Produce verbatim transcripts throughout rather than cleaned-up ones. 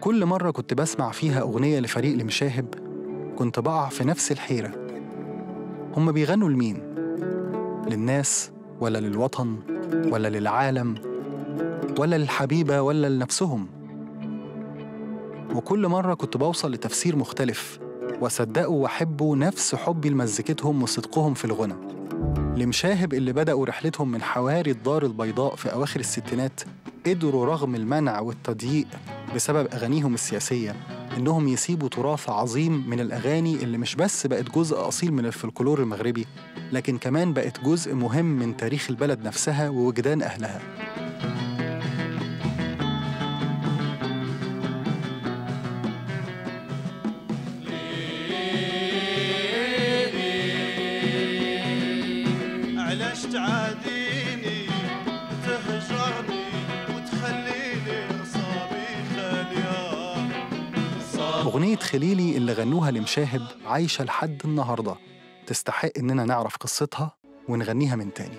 كل مرة كنت بسمع فيها أغنية لفريق المشاهب كنت بقع في نفس الحيرة. هم بيغنوا لمين؟ للناس ولا للوطن ولا للعالم ولا للحبيبة ولا لنفسهم؟ وكل مرة كنت بوصل لتفسير مختلف وصدقه وأحبه نفس حبي لمزيكتهم وصدقهم في الغنى. لمشاهب اللي بدأوا رحلتهم من حواري الدار البيضاء في أواخر الستينات قدروا رغم المنع والتضييق بسبب أغانيهم السياسية إنهم يسيبوا تراث عظيم من الأغاني اللي مش بس بقت جزء أصيل من الفلكلور المغربي، لكن كمان بقت جزء مهم من تاريخ البلد نفسها ووجدان أهلها. علاش تعاديني تهجرني وتخليني صابي خالية. أغنية خليلي اللي غنوها لمشاهب عايشة لحد النهاردة، تستحق إننا نعرف قصتها ونغنيها من تاني.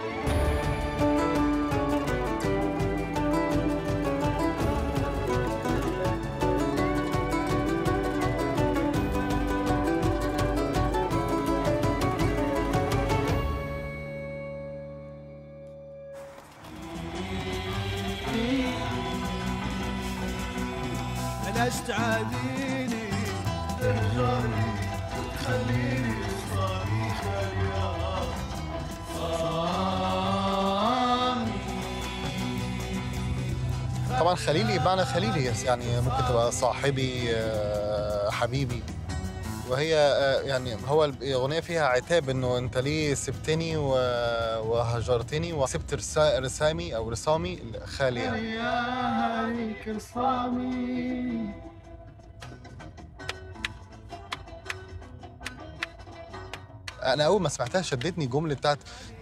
علاش تعاديني تهجرني وتخليني صابي خالية. طبعا خليلي بمعنى خليلي، يعني ممكن تبقى صاحبي، آه، حبيبي. وهي آه، يعني هو الأغنية فيها عتاب إنه أنت ليه سبتني و- وهجرتني وسبت رسا- رسامي أو رسامي خالية. يا هيك رسامي. أنا أول ما سمعتها شدتني جملة بتاعت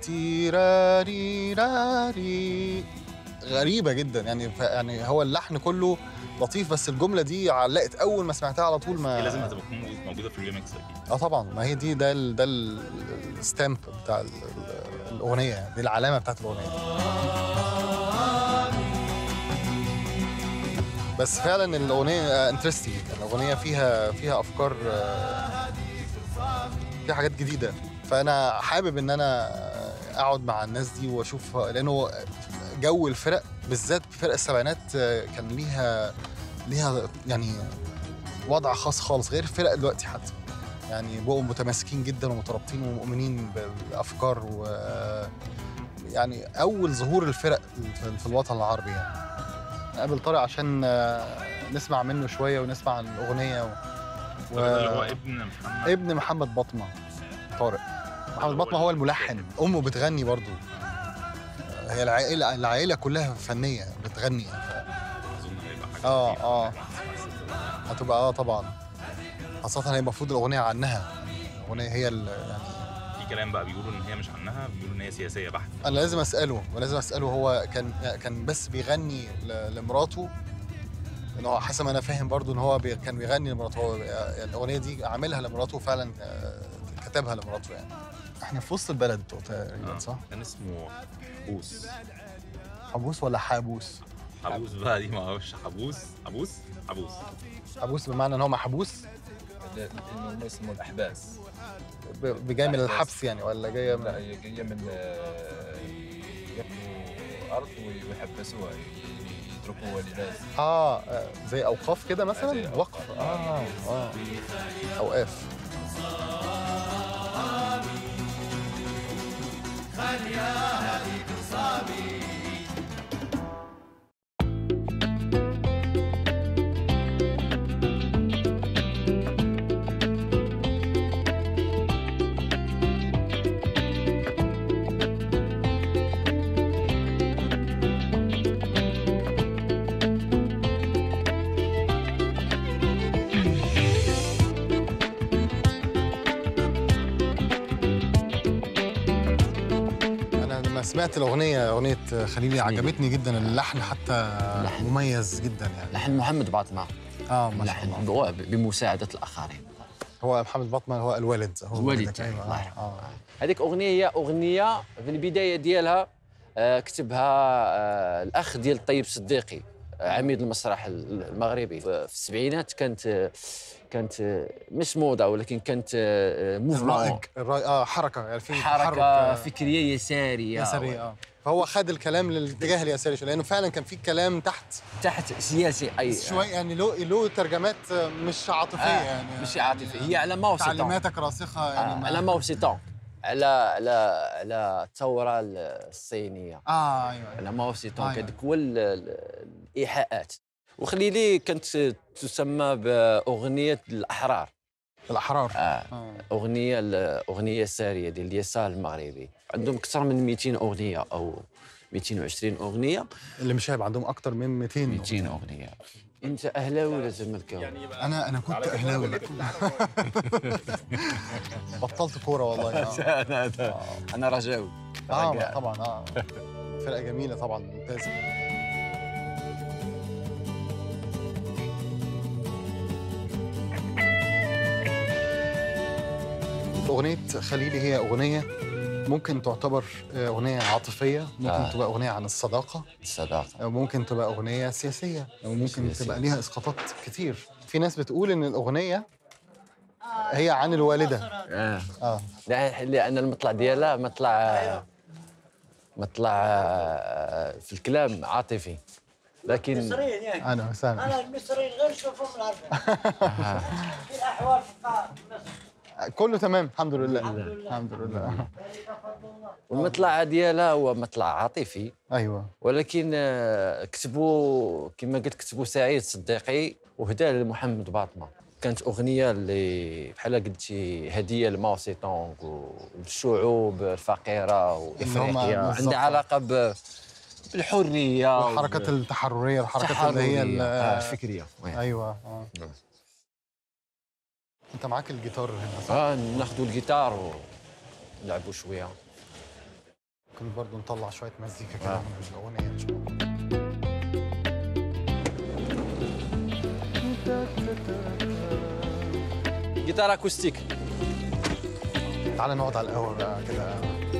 تيراريراري، غريبة جدا يعني. ف- يعني هو اللحن كله لطيف، بس الجملة دي علقت أول ما سمعتها على طول. ما هي لازم تبقى تكون موجوده في الريمكس اكيد. اه طبعا، ما هي دي ده ال ده الستامب بتاع ال- ال- الأغنية، يعني دي العلامة بتاعت الأغنية. بس فعلا الأغنية انترستنج، الأغنية فيها فيها أفكار، آه، فيها حاجات جديدة. فأنا حابب إن أنا أقعد مع الناس دي وأشوف، لأنه جو الفرق بالذات فرق السبعينات آه، كان ليها ليها يعني وضع خاص خالص غير الفرق دلوقتي حتى. يعني بقوا متماسكين جدا ومترابطين ومؤمنين بالأفكار، و يعني أول ظهور الفرق في- في الوطن العربي. يعني نقابل طارق عشان آه، نسمع منه شوية ونسمع عن الأغنية و... و... اللي هو ابن محمد ابن محمد بطمة. طارق محمد بطمة هو الملحن، أمه بتغني برضو. هي العائلة العائلة كلها فنية بتغني. ف... اظن هيبقى حاجه اه لطيفة. اه هتبقى اه طبعا، خاصة هي المفروض الأغنية عنها. الأغنية هي ال... يعني في كلام بقى بيقولوا ان هي مش عنها، بيقولوا ان هي سياسيه بحت. أنا لازم أسأله ولازم أسأله هو كان كان بس بيغني ل... لمراته، إن هو حسب ما أنا فاهم برضو إن هو بي... كان بيغني لمراته. هو يعني الأغنية دي عاملها لمراته فعلا، آه، كتبها لمراته يعني. إحنا في وسط البلد تقريبا، آه. صح؟ كان اسمه حبوس. حبوس ولا حابوس؟ حبوس بقى دي ما اعرفش. حبوس حبوس حبوس حبوس بمعنى إن هو محبوس، انه اسمه الاحباس. ب- جاي من الحبس يعني، ولا جايه لا، من هي جايه من آه، ياخذوا ارض ويحبسوها، يتركوها لناس. اه آه، زي اوقاف كده مثلا، زي أوقاف. وقف. اه اه اوقاف. انا لما سمعت الاغنيه اغنيه خليلي عجبتني جدا، اللحن حتى اللحن. مميز جدا يعني. لحن محمد باطمة. اه ما شاء لحن الله. ب- بمساعدة الآخرين. هو محمد بطمة هو الوالد، هو الوالد والدك. تاعي، أيوة. الله آه. يرحمه. آه. هذيك أغنية هي أغنية في البداية ديالها آه، كتبها آه، الأخ ديال الطيب صديقي، عميد المسرح المغربي. في السبعينات كانت كانت مش موضه، ولكن كانت موفمون، الرائج الرائج اه حركه يعني في حركه تحرك فكريه يساريه يساريه اه فهو خد الكلام للاتجاه اليساري شويه، لانه فعلا كان في كلام تحت تحت سياسي اي شويه، يعني له له ترجمات مش عاطفيه آه يعني مش عاطفي، هي على ماو سيتون، تعليماتك راسخه يعني آه على ماو سيتون، على على على الثوره الصينيه. اه ايوه على ماو سيتون أيوة. كذلك هو ال- ال- الايحاءات. وخليلي كانت تسمى باغنيه الاحرار. الاحرار آه. آه. اغنيه الاغنيه الساريه ديال اليسار المغربي، عندهم اكثر من مئتين اغنيه او مئتين وعشرين اغنيه. اللي مش هيبقى عندهم اكتر من مئتين مئتين اغنيه. انت اهلاوي ولا زملكاوي؟ انا انا كنت اهلاوي بطلت كوره والله اه انا انا انا رجاوي. اه طبعا اه فرقه جميله طبعا ممتازه. اغنيه خليلي هي اغنيه ممكن تعتبر اغنيه عاطفيه، ممكن آه. تبقى اغنيه عن الصداقه، الصداقه، او ممكن تبقى اغنيه سياسيه، او ممكن سياسية. تبقى ليها اسقاطات كتير. في ناس بتقول ان الاغنيه هي عن الوالده. اه اه لا، لان المطلع ديالها مطلع مطلع في الكلام عاطفي، لكن المصريين يعني انا وسام انا المصريين غير شوفهم العرب في الاحوال في مصر كله تمام الحمد لله الحمد لله. والمطلع ديالها هو مطلع عاطفي، ايوه ولكن آه، كتبوا كما قلت كتبوا سعيد صديقي وهداه لمحمد باطمه. كانت اغنيه اللي بحال قلتي هديه لماو سي تونغ والشعوب الفقيره وافريقيا، عندها علاقه ب- بالحريه الحركات التحرريه، الحركات اللي هي ال- آه الفكريه. ايوه اه انت معاك الجيتار هنا صح؟ اه ناخذوا الجيتار ونلعبوا شويه. ممكن برضه نطلع شويه مزيكا كده آه. من الاغنيه ان شاء الله. جيتار اكوستيك. تعالى نقعد على القهوه بقى كده.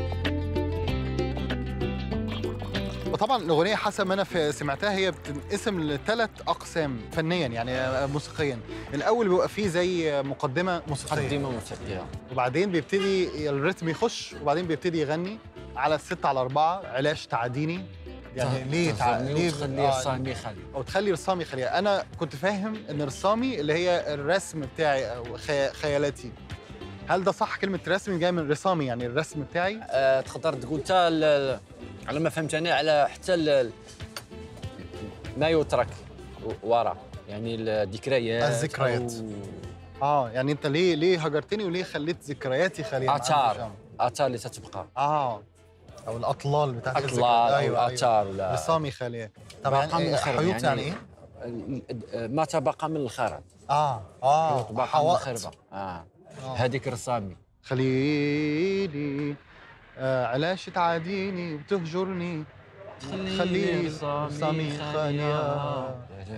وطبعا الاغنيه حسب ما انا في- سمعتها هي بتنقسم لثلاث اقسام فنيا يعني موسيقيا. الاول بيبقى فيه زي مقدمه موسيقيه، مقدمه موسيقيه، وبعدين بيبتدي الريتم يخش، وبعدين بيبتدي يغني على الستة على أربعة. علاش تعاديني يعني ليه تع... ليه تخلي آه، الصامي خالي. او تخلي رسامي خليها. انا كنت فاهم ان رسامي اللي هي الرسم بتاعي او خي... خيالاتي. هل ده صح؟ كلمه رسمي جايه من رسامي يعني الرسم بتاعي؟ آه تقدر تقول حتى ال- على ما فهمت انا على حتى ال- ما يترك وراء، يعني الذكريات الذكريات. أو اه يعني انت ليه ليه هجرتني وليه خليت ذكرياتي خاليه معاك اثار بالشام؟ اثار اللي تتبقى، اه او الاطلال بتاعت اطلال الذكريات. او ايوه اثار ولا رسامي خاليه. طب بقى يعني من إيه الخرب، حيوط يعني ايه؟ ال- ما تبقى من الخرب. اه اه تبقى من حوائط. الخربه. اه آه. هذيك رسامي. خليلي آه علاش تعاديني وتهجرني خليني رسامي خالية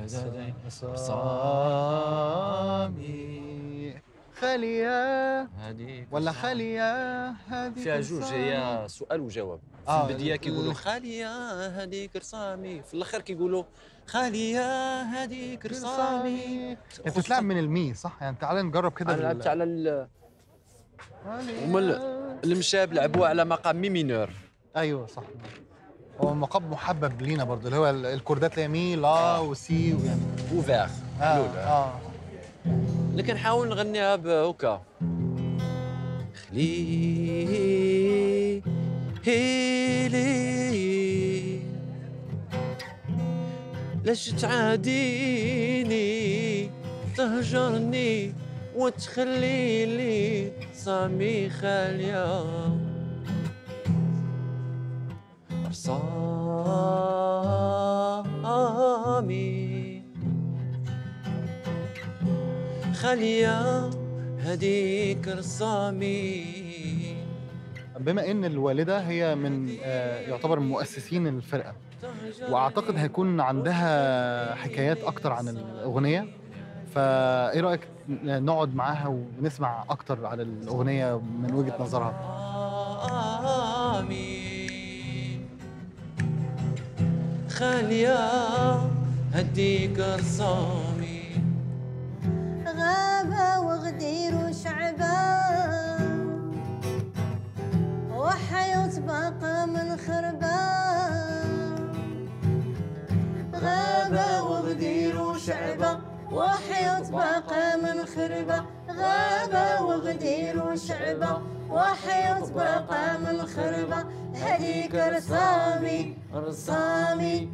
رسامي خالية هذيك ولا خالية هذه فيها جوج، هي سؤال وجواب. في آه، البدايه كيقولوا ال- خاليه هذيك رسامي، في الاخر كيقولوا خاليه هذيك رسامي. انت بتلعب من المي صح؟ يعني تعال نجرب كده انا بال- لعبت على ال... هما ال- المشاب لعبوها على مقام مي مينور. ايوه صح. هو مقام محبب لينا برضه اللي هو ال- الكوردات اللي هي مي لا وسي ويعني وفاغ اه اه لكن حاول نغنيها بهكا. خلي هيلي لاش تعاديني تهجرني وتخلي لي صامي خالية رسامي خالية هديك رسامي. بما ان الوالده هي من آه، يعتبر من مؤسسين الفرقه، واعتقد هيكون عندها حكايات اكتر عن الاغنيه، فايه رايك نقعد معاها ونسمع اكتر على الاغنيه من وجهه نظرها؟ آمين خالية هديك رسامي. غابة وغدير وشعبة وحياة باقى من خربة. غابة وغدير وشعبة وحياة باقى من خربة. غابة وغدير وشعبة وحياة باقى من خربة. هديك رسامي رسامي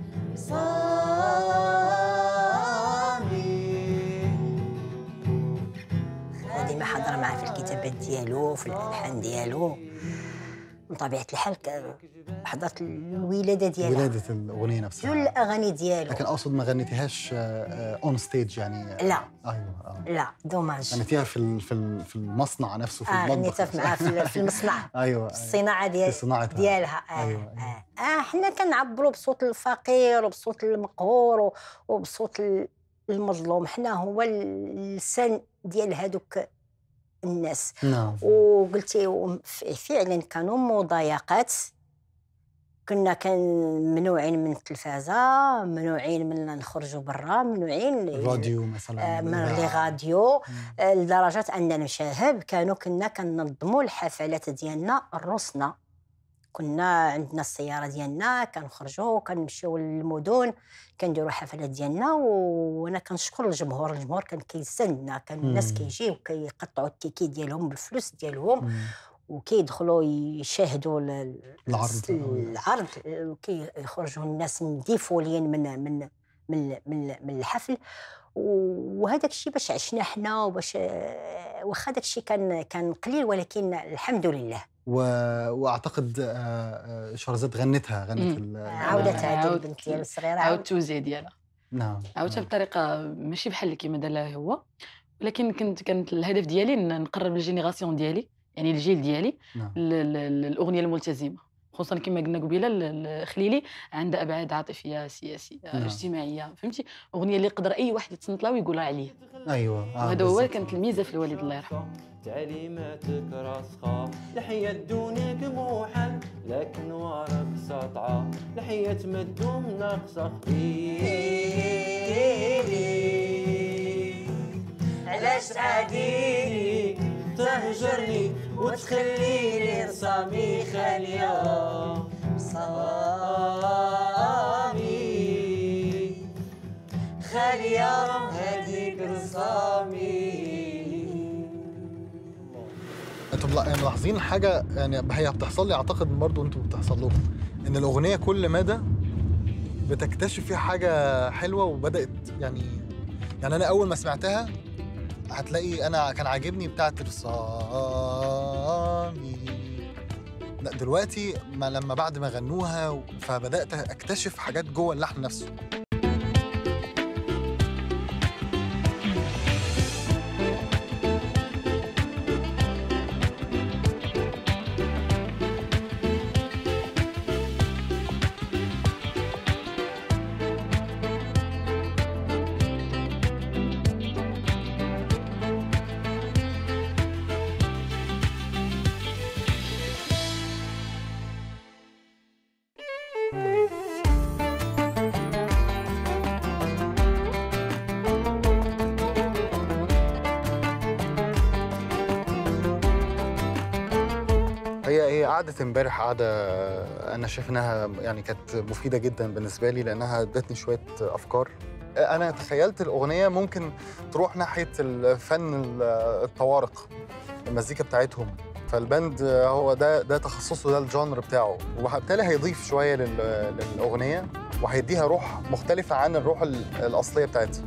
رسامي. ديما حاضره معاه في الكتابات ديالو في الالحان ديالو. من طبيعه الحال حضرت الولاده ديالها، ولاده الاغنيه نفسها، جل الاغاني ديالو. لكن اقصد ما غنيتيهاش اون ستيج يعني؟ لا ايوه آه. لا دوماج. غنيتيها في في في المصنع نفسه، في اه المطبخ. غنيتها معاه في, في المصنع. ايوه في الصناعه ديال صناعتها ديالها. آه. أيوة. آه. اه حنا كنعبروا بصوت الفقير وبصوت المقهور وبصوت المظلوم. حنا هو اللسان ديال هذوك الناس. نعم. وقلتي فعلا كانوا مضايقات. كنا كان ممنوعين من التلفازه، ممنوعين من نخرجوا برا، ممنوعين الراديو مثلا، من لي راديو، لدرجه ان المشاهب كانوا كنا كننظموا الحفلات ديالنا الرسنا. كنا عندنا السياره ديالنا كنخرجوا كنمشيو للمدن كنديروا حفلات ديالنا. وانا كنشكر الجمهور، الجمهور كان كيساندنا، كان الناس كيجيو كيقطعوا التيكي ديالهم بالفلوس ديالهم وكيدخلوا يشاهدوا العرض العرض وكيخرجوا الناس مديفولين من من من من, من الحفل. وهذاك الشيء باش عشنا حنا وباش واخا داك الشيء كان كان قليل ولكن الحمد لله. و... واعتقد شهرزاد غنتها غنت عاودتها هذه البنت ديال الصغيره، عاود التوزيع ديالها. نعم عاودتها بطريقه ماشي بحال كيما دارها هو، ولكن كنت كانت الهدف ديالي نقرب الجينيراسيون ديالي، يعني الجيل ديالي. نعم. الاغنيه الملتزمه، خصوصا كما قلنا قبيله الخليلي عندها ابعاد عاطفيه سياسيه نعم. اجتماعيه، فهمتي؟ اغنيه اللي يقدر اي واحد يتصنت لها ويقولها عليه. ايوه آه وهذا هو كانت الميزه في الوالد الله يرحمه. تعليماتك راسخه لحية دونك موحل لكن وراك ساطعه لحية ما تدوم ناقصه خليلي. علاش تعاديني تهجرني وتخليني رسامي خاليه رسامي خاليه هذيك رسامي. انتم ملاحظين حاجه يعني هي بتحصل لي، اعتقد برضو انتم بتحصل لكم، ان الاغنيه كل مدى بتكتشف فيها حاجه حلوه وبدات يعني يعني انا اول ما سمعتها هتلاقي انا كان عاجبني بتاعه رسامي. لا دلوقتي ما لما بعد ما غنوها فبدات اكتشف حاجات جوه اللحن نفسه. هي هي قعدة امبارح قعدة أنا شايف إنها يعني كانت مفيدة جدا بالنسبة لي، لأنها ادتني شوية أفكار. أنا تخيلت الأغنية ممكن تروح ناحية الفن الطوارق، المزيكا بتاعتهم، فالباند هو ده ده تخصصه، ده الجانر بتاعه، وبالتالي هيضيف شوية للأغنية وهيديها روح مختلفة عن الروح الأصلية بتاعتها.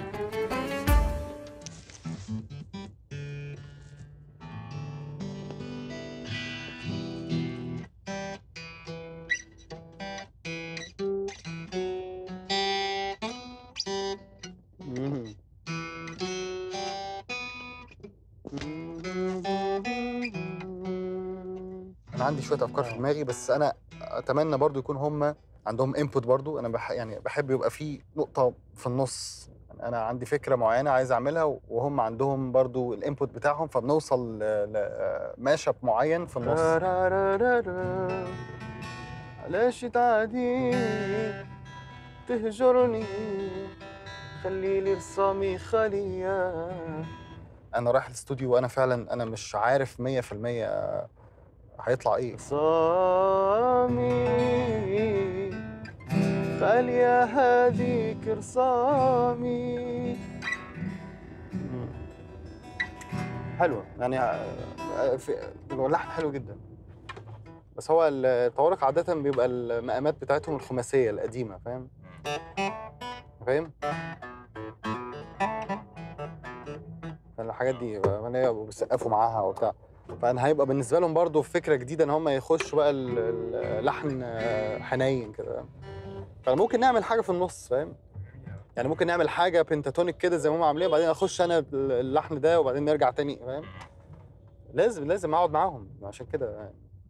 أنا عندي شوية أفكار في دماغي، بس أنا أتمنى برضو يكون هم عندهم انبوت برضو. أنا بح يعني بحب يبقى في نقطة في النص، يعني أنا عندي فكرة معينة عايز أعملها وهم عندهم برضو الانبوت بتاعهم، فبنوصل لماشب معين في النص. علاش تعادي تهجرني خلي لي رسامي خالية. انا رايح الاستوديو وانا فعلا انا مش عارف مية في المية هيطلع ايه. رسامي خالية هاديك رسامي. حلوة يعني اللحن حلو جدا، بس هو الطوارق عادة بيبقى المقامات بتاعتهم الخماسية القديمة، فاهم؟ فاهم؟ الحاجات دي بيسقفوا معاها وبتاع، فانا هيبقى بالنسبة لهم برضو فكرة جديدة ان هم يخشوا بقى اللحن حنين كده، فممكن نعمل حاجة في النص، فاهم؟ يعني ممكن نعمل حاجة بنتاتونيك كده زي ما هم عاملين، وبعدين اخش انا اللحن ده وبعدين نرجع تاني، فاهم؟ لازم لازم اقعد معاهم عشان كده يعني.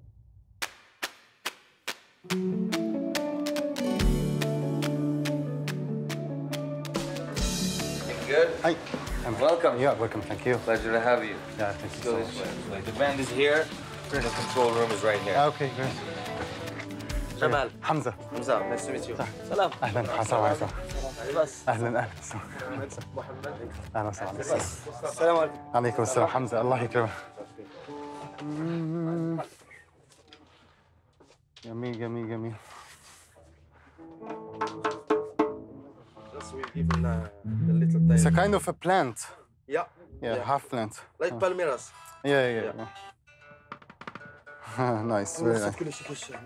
Good? Hi. Welcome. Yeah, welcome. Thank you. Pleasure to have you. Yeah, thank you Go so this much. way. The band is here. The control room is right here. Okay, great. Jamal. Hamza. Hamza, nice to meet you. Salam. أهلاً حسن وعيسى. بس. أهلاً أهلاً. محمد. أهلاً وسهلاً. السلام عليكم. عليكم السلام حمزة، الله يكرمك. جميل جميل جميل. Just we give him a, a little time. It's a kind of a plant. Yeah. Yeah, half plant. Like palmeras. Yeah, yeah, yeah. Nice, very nice. كل شيء كل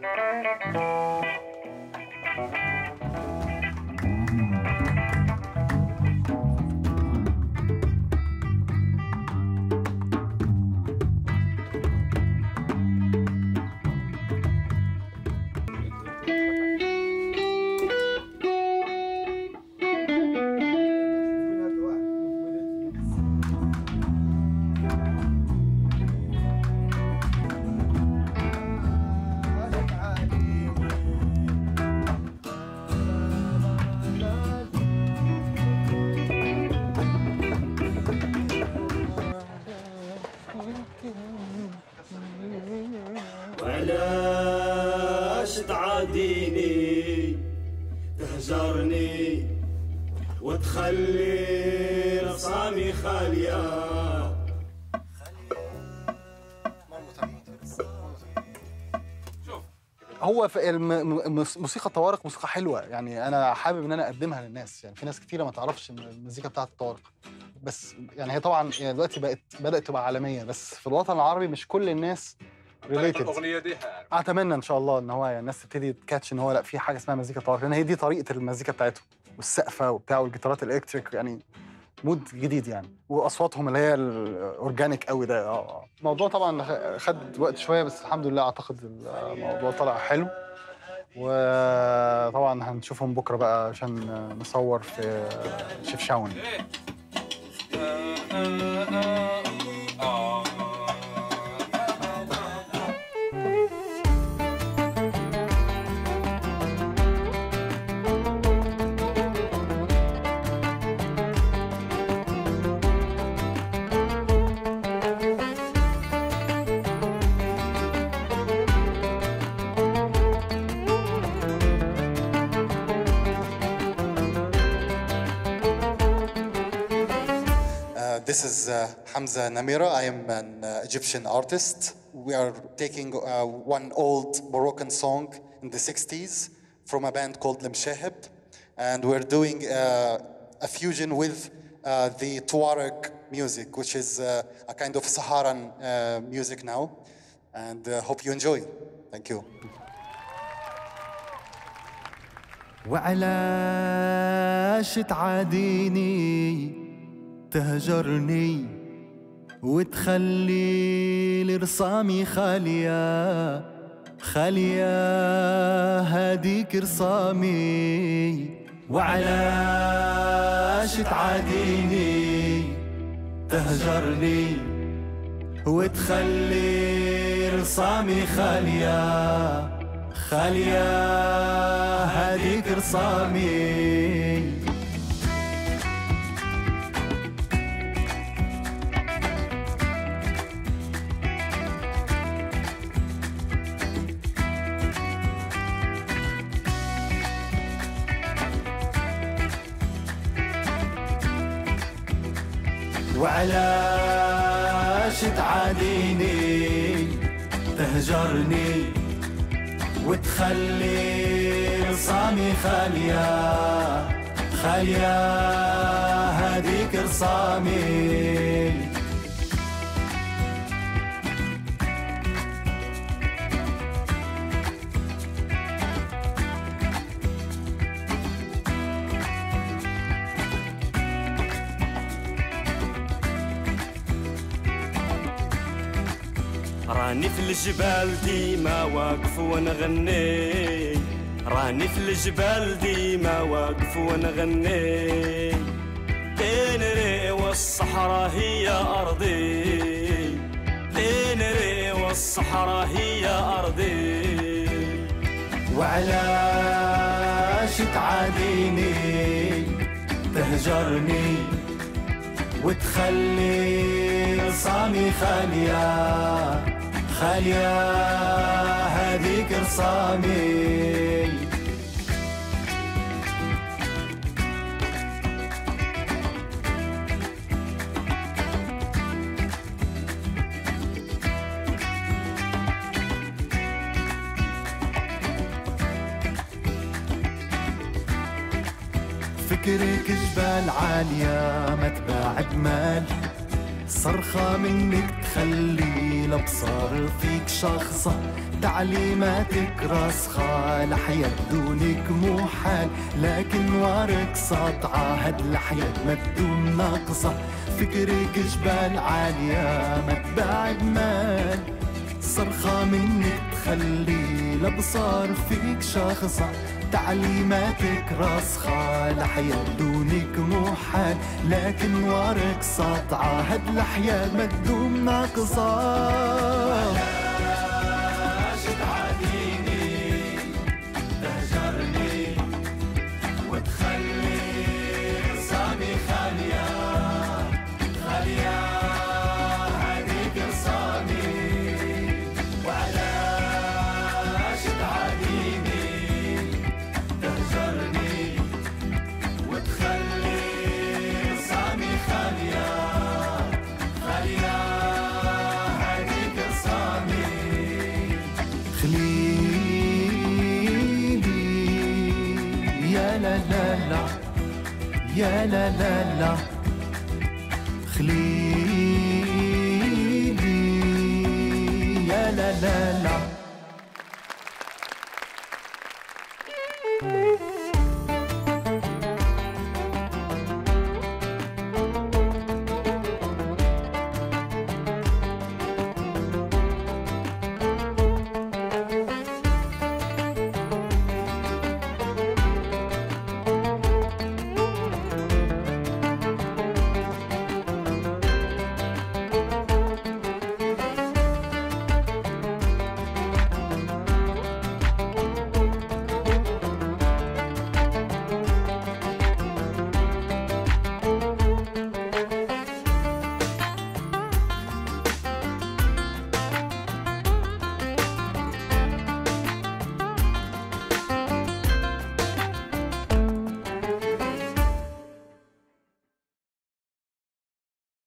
وعلاش تعاديني تهجرني وتخلي رسامي خالية. هو في الم- موسيقى الطوارق موسيقى حلوه، يعني انا حابب ان انا اقدمها للناس، يعني في ناس كتيره ما تعرفش المزيكا بتاعت الطوارق، بس يعني هي طبعا يعني دلوقتي بقت بدات تبقى عالميه، بس في الوطن العربي مش كل الناس ريليتد. الاغنيه دي اتمنى ان شاء الله ان هو يعني الناس تبتدي تكاتش ان هو لا في حاجه اسمها مزيكا طوارق، لان هي دي طريقه المزيكا بتاعتهم والسقفه وبتاع والجيتارات الالكتريك، يعني مود جديد يعني، واصواتهم اللي هي الاورجانيك قوي ده. اه الموضوع طبعا خد وقت شويه، بس الحمد لله اعتقد الموضوع طلع حلو، وطبعا هنشوفهم بكره بقى عشان نصور في شيف شاون. This is uh, Hamza Namira. I am an uh, Egyptian artist. We are taking uh, one old Moroccan song in the sixties from a band called Lemshahib, and we're doing uh, a fusion with uh, the Tuareg music, which is uh, a kind of Saharan uh, music now, and uh, hope you enjoy. Thank you. وعلاش تعاديني تهجرني وتخلي لرسامي خالية خالية هاديك رسامي. وعلاش تعاديني تهجرني وتخلي رسامي خالية خالية هاديك رسامي. وعلاش تعاديني تهجرني وتخلي رصامي خالية خالية هذيك رصامي. راني في الجبال ديما واقف ونغني، راني في الجبال ديما واقف ونغني، تنري والصحراء هي أرضي، تنري والصحراء هي أرضي. وعلاش تعاديني تهجرني وتخلي رصامي خالية خالية هذيك رصامي. فكرك جبال عالية ما تباع بمال، صرخة منك تخلي الأبصار فيك شخصة، تعليماتك راسخة لحياة دونك محال، لكن وارك ساطعة هاد الحياة ما تدوم ناقصة. فكرك جبال عالية ما تباع بمال، صرخة منك تخلي الأبصار فيك شخصة، تعليماتك راسخة لحياة دونك محال، لكن وارك ساطعة هاد الحياة ما تدوم ناقصة. وعلاش تعاديني تهجرني وتخلي رصامي خالية خالية هذيك رصامي. وعلاش تعاديني تهجرني وتخلي رصامي خالية خالية هذيك رصامي. خليلي يا لا لا لا يا لا لا لا، خليلي يا لا لا لا.